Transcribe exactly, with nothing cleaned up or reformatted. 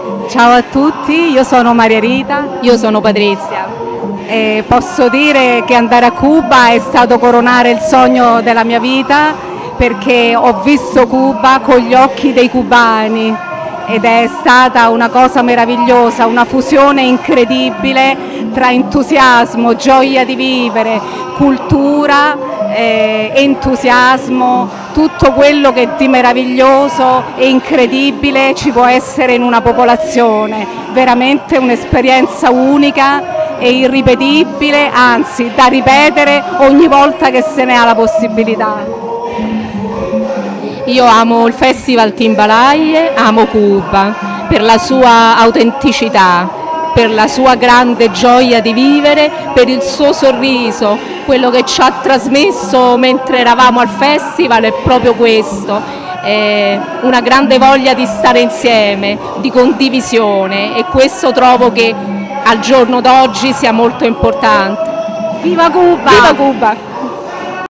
Ciao a tutti, io sono Maria Rita. Io sono Patrizia. E posso dire che andare a Cuba è stato coronare il sogno della mia vita, perché ho visto Cuba con gli occhi dei cubani ed è stata una cosa meravigliosa, una fusione incredibile tra entusiasmo, gioia di vivere, cultura, eh, entusiasmo, tutto quello che di meraviglioso e incredibile ci può essere in una popolazione. Veramente un'esperienza unica e irripetibile, anzi da ripetere ogni volta che se ne ha la possibilità. Io amo il Festival Timbalaye, amo Cuba per la sua autenticità, per la sua grande gioia di vivere, per il suo sorriso. Quello che ci ha trasmesso mentre eravamo al festival è proprio questo, è una grande voglia di stare insieme, di condivisione, e questo trovo che al giorno d'oggi sia molto importante. Viva Cuba! Viva Cuba!